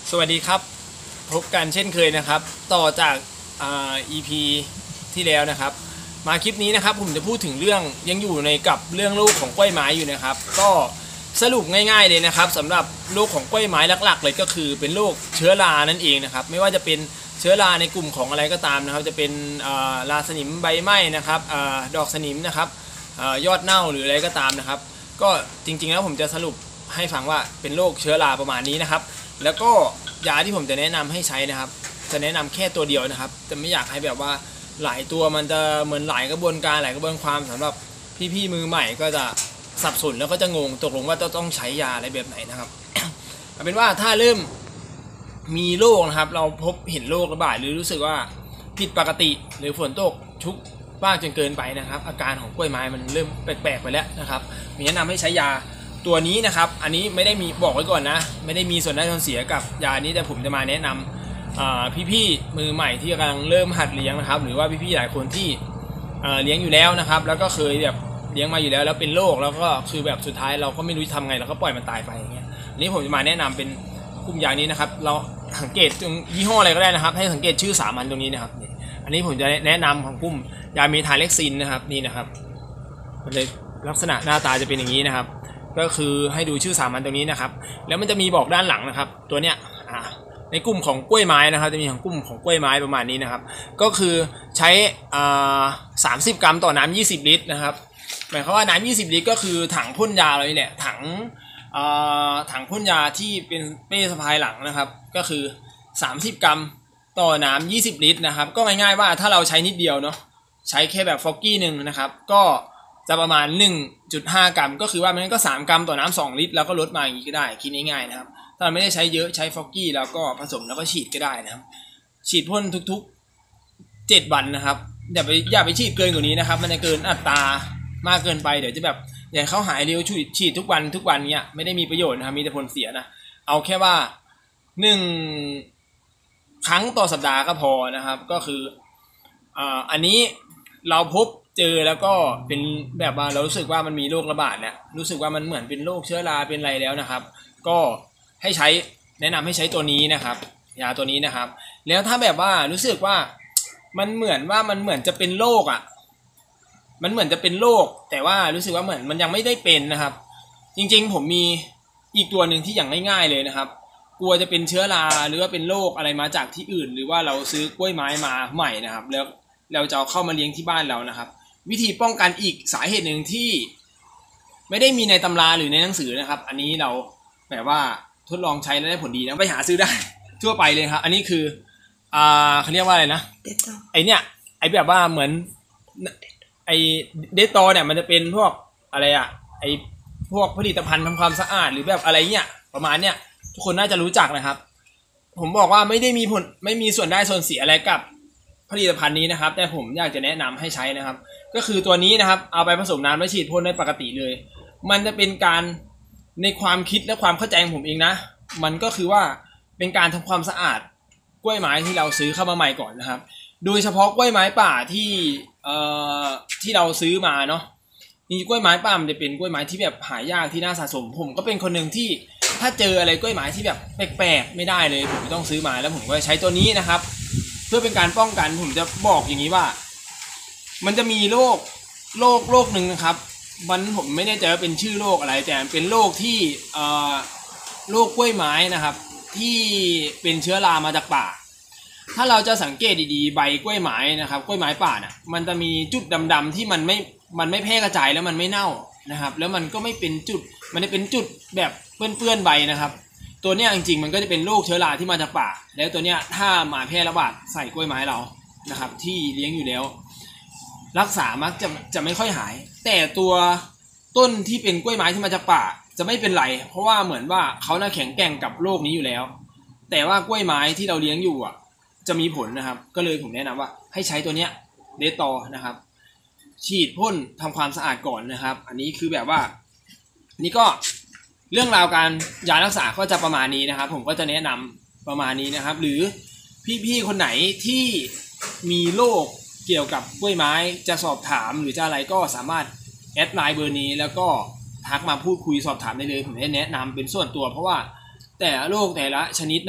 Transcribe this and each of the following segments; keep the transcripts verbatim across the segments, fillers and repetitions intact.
สวัสดีครับพบกันเช่นเคยนะครับต่อจากอ่า อี พี ที่แล้วนะครับมาคลิปนี้นะครับผมจะพูดถึงเรื่องยังอยู่ในกับเรื่องโรคของกล้วยไม้อยู่นะครับก็สรุปง่ายๆเลยนะครับสำหรับโรคของกล้วยไม้หลักๆเลยก็คือเป็นโรคเชื้อรานั่นเองนะครับไม่ว่าจะเป็นเชื้อราในกลุ่มของอะไรก็ตามนะครับจะเป็นราสนิมใบไหม้นะครับอดอกสนิมนะครับยอดเน่าหรืออะไรก็ตามนะครับก็จริงๆแล้วผมจะสรุปให้ฟังว่าเป็นโรคเชื้อราประมาณนี้นะครับแล้วก็ยาที่ผมจะแนะนำให้ใช้นะครับจะแนะนำแค่ตัวเดียวนะครับจะไม่อยากให้แบบว่าหลายตัวมันจะเหมือนหลายกระบวนการหลายกระบวนความสำหรับพี่ๆมือใหม่ก็จะสับสนแล้วก็จะงงตกลงว่าต้องใช้ยาอะไรแบบไหนนะครับเอาเป็นว่าถ้าเริ่มมีโรคนะครับเราพบเห็นโรคระบาดหรือรู้สึกว่าผิดปกติหรือฝนตกชุกมากจนเกินไปนะครับอาการของกล้วยไม้มันเริ่มแปลกๆไปแล้วนะครับมีแนะนำให้ใช้ยาตัวนี้นะครับอันนี้ไม่ได้มีบอกไว้ก่อนนะไม่ได้มีส่วนได้ส่วนเสียกับยานี้แต่ผมจะมาแนะนำพี่ๆมือใหม่ที่กำลังเริ่มหัดเลี้ยงนะครับหรือว่าพี่ๆหลายคนที่เลี้ยงอยู่แล้วนะครับแล้วก็เคยแบบเลี้ยงมาอยู่แล้วแล้วเป็นโรคแล้วก็คือแบบสุดท้ายเราก็ไม่รู้จะทำไงเราก็ปล่อยมันตายไปอย่างเงี้ยอันนี้ผมจะมาแนะนำเป็นกลุ่มยานี้นะครับเราสังเกตยี่ห้ออะไรก็ได้นะครับให้สังเกตชื่อสามัญตรงนี้นะครับอันนี้ผมจะแนะนำของกลุ่มยาเมทาเล็กซินนะครับนี่นะครับมันเลยลักษณะหน้าตาจะเป็นอย่างนี้นะครับก็คือให้ดูชื่อสามัญตรงนี้นะครับแล้วมันจะมีบอกด้านหลังนะครับตัวเนี้ยในกลุ่มของกล้วยไม้นะครับจะมีของกลุ่มของกล้วยไม้ประมาณนี้นะครับก็คือใช้สามสิบกรัมต่อน้ำยี่สิบลิตรนะครับหมายความว่าน้ำยี่สิบลิตรก็คือถังพ่นยาเลยเนี่ยถังถังพ่นยาที่เป็นเป้สะพายหลังนะครับก็คือสามสิบกรัมต่อน้ำยี่สิบลิตรนะครับก็ง่ายๆว่าถ้าเราใช้นิดเดียวเนาะใช้แค่แบบฟอกกี้หนึ่งนะครับก็จะประมาณ หนึ่งจุดห้า กรัมก็คือว่ามันก็สามกรัมต่อน้ำสองลิตรแล้วก็ลดมาอย่างนี้ก็ได้คิดง่ายๆนะครับถ้าเราไม่ได้ใช้เยอะใช้ฟอกกี้แล้วก็ผสมแล้วก็ฉีดก็ได้นะครับฉีดพ่นทุกๆเจ็ดวันนะครับอย่าไปอย่าไปฉีดเกินกว่านี้นะครับมันจะเกินอัตรามากเกินไปเดี๋ยวจะแบบอย่างเขาหายเร็วฉีดฉีดทุกวันทุกวันเนี้ยไม่ได้มีประโยชน์นะครับมีแต่ผลเสียนะเอาแค่ว่าหนึ่งครั้งต่อสัปดาห์ก็พอนะครับก็คืออ่าอันนี้เราพบเจอแล้วก็เป็นแบบว่าเรารู้สึกว่ามันมีโรคระบาดเนี่ยรู้สึกว่ามันเหมือนเป็นโรคเชื้อราเป็นอะไรแล้วนะครับก็ให้ใช้แนะนำให้ใช้ตัวนี้นะครับยาตัวนี้นะครับแล้วถ้าแบบว่ารู้สึกว่ามันเหมือนว่ามันเหมือนจะเป็นโรคอ่ะมันเหมือนจะเป็นโรคแต่ว่ารู้สึกว่าเหมือนมันยังไม่ได้เป็นนะครับจริงๆผมมีอีกตัวหนึ่งที่อย่างง่ายๆเลยนะครับกลัวจะเป็นเชื้อราหรือว่าเป็นโรคอะไรมาจากที่อื่นหรือว่าเราซื้อกล้วยไม้มาใหม่นะครับแล้วเราจะเอาเข้ามาเลี้ยงที่บ้านเรานะครับวิธีป้องกันอีกสาเหตุหนึ่งที่ไม่ได้มีในตำราหรือในหนังสือนะครับอันนี้เราแบบว่าทดลองใช้แล้วได้ผลดีนะไปหาซื้อได้ทั่วไปเลยครับอันนี้คืออ่าเขาเรียกว่าอะไรนะไอเนี้ยไอแบบว่าเหมือนไอเดตอเนี่ยมันจะเป็นพวกอะไรอะไอพวกผลิตภัณฑ์ทำความสะอาดหรือแบบอะไรเนี้ยประมาณเนี้ยทุกคนน่าจะรู้จักนะครับผมบอกว่าไม่ได้มีผลไม่มีส่วนได้ส่วนเสียอะไรกับผลิตภัณฑ์นี้นะครับแต่ผมอยากจะแนะนำให้ใช้นะครับก็คือตัวนี้นะครับเอาไปผสมน้ำแล้วฉีดพ่นได้ปกติเลยมันจะเป็นการในความคิดและความเข้าใจของผมเองนะมันก็คือว่าเป็นการทำความสะอาดกล้วยไม้ที่เราซื้อเข้ามาใหม่ก่อนนะครับโดยเฉพาะกล้วยไม้ป่าที่เอ่อที่เราซื้อมาเนาะนี่กล้วยไม้ป่ามันจะเป็นกล้วยไม้ที่แบบหายากที่น่าสะสมผมก็เป็นคนหนึ่งที่ถ้าเจออะไรกล้วยไม้ที่แบบแปลกๆไม่ได้เลยผมต้องซื้อมาแล้วผมก็ใช้ตัวนี้นะครับเพื่อเป็นการป้องกันผมจะบอกอย่างนี้ว่ามันจะมีโรคโรคโรคหนึ่งนะครับมันผมไม่แน่ใจว่าเป็นชื่อโรคอะไรแต่เป็นโรคที่เอ่อโรคกล้วยไม้นะครับที่เป็นเชื้อรามาจากป่าถ้าเราจะสังเกตดีๆใบกล้วยไม้นะครับกล้วยไม้ป่าเนี่ยมันจะมีจุดดำๆที่มันไม่มันไม่แพร่กระจายแล้วมันไม่เน่านะครับแล้วมันก็ไม่เป็นจุดมันจะเป็นจุดแบบเปื้อนๆใบนะครับตัวเนี้ยจริงๆมันก็จะเป็นโรคเชื้อราที่มาจากป่าแล้วตัวเนี้ยถ้ามาแพร่ระบาดใส่กล้วยไม้เรานะครับที่เลี้ยงอยู่แล้วรักษามักจะจะไม่ค่อยหายแต่ตัวต้นที่เป็นกล้วยไม้ที่มาจากป่าจะไม่เป็นไรเพราะว่าเหมือนว่าเขาน่าแข็งแกร่งกับโรคนี้อยู่แล้วแต่ว่ากล้วยไม้ที่เราเลี้ยงอยู่อ่ะจะมีผลนะครับก็เลยผมแนะนำว่าให้ใช้ตัวเนี้ยเดตอนะครับฉีดพ่นทำความสะอาดก่อนนะครับอันนี้คือแบบว่านี่ก็เรื่องราวการยารักษาก็จะประมาณนี้นะครับผมก็จะแนะนำประมาณนี้นะครับหรือพี่ๆคนไหนที่มีโรคเกี่ยวกับกล้วยไม้จะสอบถามหรือจะอะไรก็สามารถแอดไลน์เบอร์นี้แล้วก็ทักมาพูดคุยสอบถามได้เลยผมจะแนะนำเป็นส่วนตัวเพราะว่าแต่ละโรคแต่ละชนิดน่ะ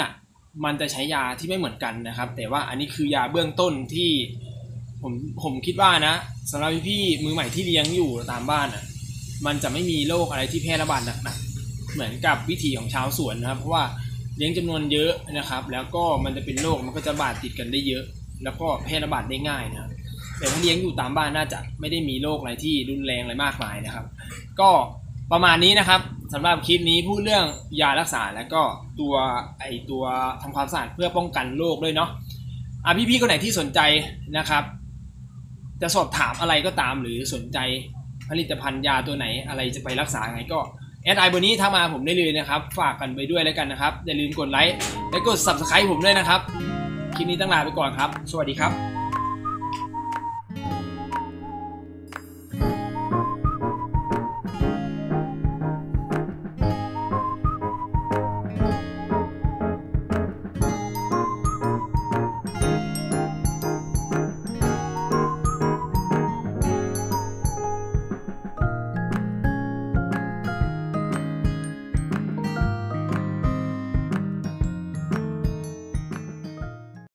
มันจะใช้ยาที่ไม่เหมือนกันนะครับแต่ว่าอันนี้คือยาเบื้องต้นที่ผมผมคิดว่านะสำหรับพี่ๆมือใหม่ที่เลี้ยงอยู่ตามบ้านอ่ะมันจะไม่มีโรคอะไรที่แพร่ระบาดหนักๆเหมือนกับวิถีของชาวสวนนะครับเพราะว่าเลี้ยงจำนวนเยอะนะครับแล้วก็มันจะเป็นโรคมันก็จะบาดติดกันได้เยอะแล้วก็แพร่ระบาดได้ง่ายนะครับแต่ถ้าเลี้ยงอยู่ตามบ้านน่าจะไม่ได้มีโรคอะไรที่รุนแรงอะไรมากมายนะครับก็ประมาณนี้นะครับสำหรับคลิปนี้พูดเรื่องยารักษาแล้วก็ตัวไอตัวทำความสะอาดเพื่อป้องกันโรคด้วยเนาะอ่ะพี่ๆคนไหนที่สนใจนะครับจะสอบถามอะไรก็ตามหรือสนใจผลิตภัณฑ์ยาตัวไหนอะไรจะไปรักษาไงก็แอดไอเบอร์นี้ทักมาผมได้เลยนะครับฝากกันไปด้วยแล้วกันนะครับอย่าลืมกดไลค์และกด ซับสไครบ์ ผมด้วยนะครับคลิปนี้ต้องลาไปก่อนครับสวัสดีครับ